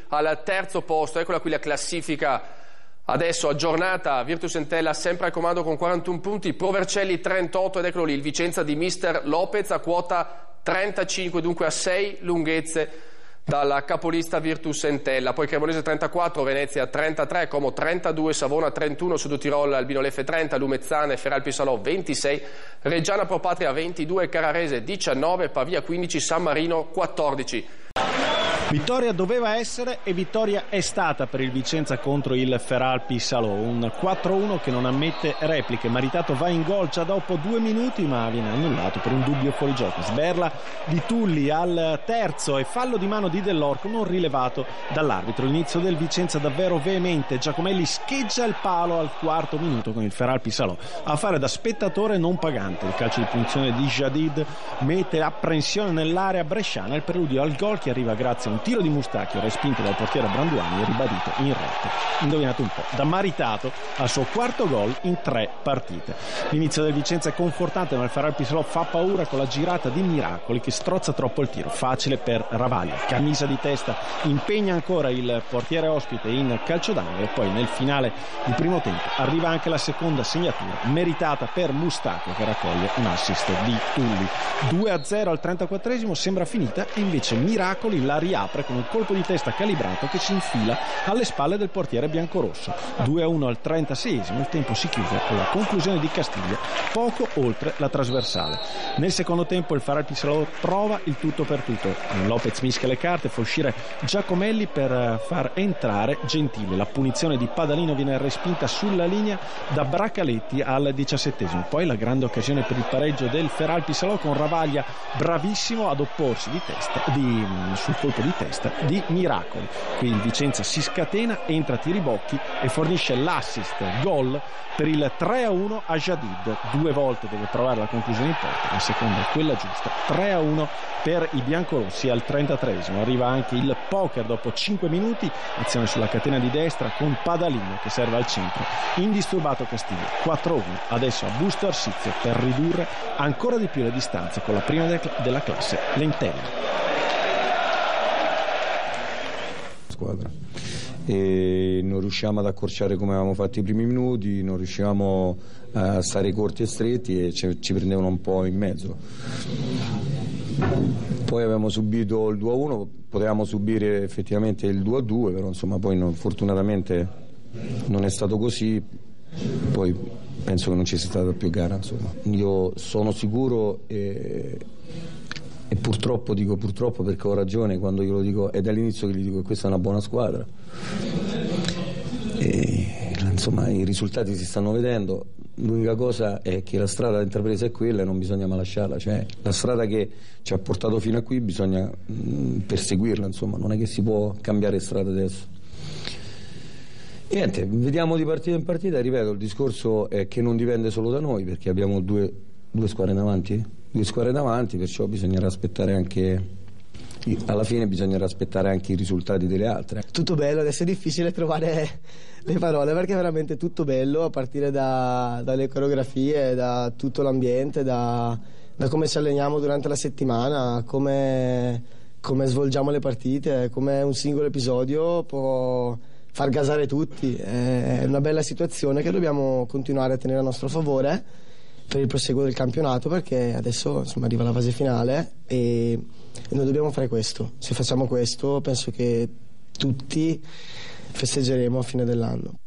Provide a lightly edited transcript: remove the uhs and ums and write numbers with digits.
al terzo posto. Eccola qui la classifica adesso aggiornata. Virtus Entella sempre al comando con 41 punti, Pro Vercelli 38 ed eccolo lì il Vicenza di Mister Lopez a quota 35, dunque a 6 lunghezze dalla capolista Virtus Entella. Poi Cremonese 34, Venezia 33, Como 32, Savona 31, Sudtirol Albino Leffe 30, Lumezzane Feralpi Salò 26, Reggiana Pro Patria 22, Carrarese 19, Pavia 15, San Marino 14. Vittoria doveva essere e vittoria è stata per il Vicenza contro il Feralpi Salò, un 4-1 che non ammette repliche. Maritato va in gol già dopo 2 minuti ma viene annullato per un dubbio fuorigioco. Sberla di Tulli al terzo e fallo di mano di Dell'Orco non rilevato dall'arbitro. L'inizio del Vicenza davvero veemente, Giacomelli scheggia il palo al 4° minuto con il Feralpi Salò a fare da spettatore non pagante. Il calcio di punizione di Jadid mette apprensione nell'area bresciana, il preludio al gol che arriva grazie a un tiro di Mustacchio respinto dal portiere Branduani e ribadito in rete. Indovinate un po', da Maritato al suo 4º gol in 3 partite. L'inizio del Vicenza è confortante ma il Feralpi Salò fa paura con la girata di Miracoli che strozza troppo il tiro, facile per Ravaglia, camisa di testa, impegna ancora il portiere ospite in calcio d'angolo e poi nel finale di primo tempo arriva anche la seconda segnatura meritata per Mustacchio che raccoglie un assist di Tulli. 2-0 al 34esimo sembra finita e invece Miracoli la riapre con un colpo di testa calibrato che si infila alle spalle del portiere biancorosso. 2-1 al 36esimo, il tempo si chiude con la conclusione di Castiglia poco oltre la trasversale. Nel secondo tempo il Feralpi Salò prova il tutto per tutto. Lopez mischia le carte, fa uscire Giacomelli per far entrare Gentile. La punizione di Padalino viene respinta sulla linea da Bracaletti al 17esimo. Poi la grande occasione per il pareggio del Feralpi Salò con Ravaglia bravissimo ad opporsi sul colpo di testa di Miracoli. Qui il Vicenza si scatena, entra Tiribocchi e fornisce l'assist gol per il 3-1 a Jadid. 2 volte deve trovare la conclusione in porta, la seconda è quella giusta. 3-1 per i biancorossi al 33esimo. Arriva anche il poker dopo 5 minuti, azione sulla catena di destra con Padalino che serve al centro, indisturbato Castiglia. 4-1 adesso a Busto Arsizio per ridurre ancora di più le distanze con la prima della classe, l'Entella. Squadra e non riusciamo ad accorciare come avevamo fatto i primi minuti, non riuscivamo a stare corti e stretti e ci prendevano un po' in mezzo. Poi abbiamo subito il 2-1, potevamo subire effettivamente il 2-2, però insomma poi fortunatamente non è stato così. Poi penso che non ci sia stata più gara, insomma. Io sono sicuro e purtroppo dico purtroppo perché ho ragione quando io lo dico, è dall'inizio che gli dico che questa è una buona squadra e insomma i risultati si stanno vedendo. L'unica cosa è che la strada intrapresa è quella e non bisogna mai lasciarla, cioè la strada che ci ha portato fino a qui bisogna perseguirla, insomma non è che si può cambiare strada adesso. Niente, vediamo di partita in partita, ripeto, il discorso è che non dipende solo da noi perché abbiamo due squadre davanti, perciò bisognerà aspettare anche, alla fine bisognerà aspettare anche i risultati delle altre. Tutto bello, adesso è difficile trovare le parole perché è veramente tutto bello, a partire dalle coreografie, da tutto l'ambiente, da come ci alleniamo durante la settimana, come svolgiamo le partite, come un singolo episodio può far gasare tutti. È una bella situazione che dobbiamo continuare a tenere a nostro favore per il proseguo del campionato, perché adesso insomma arriva la fase finale e noi dobbiamo fare questo. Se facciamo questo penso che tutti festeggeremo a fine dell'anno.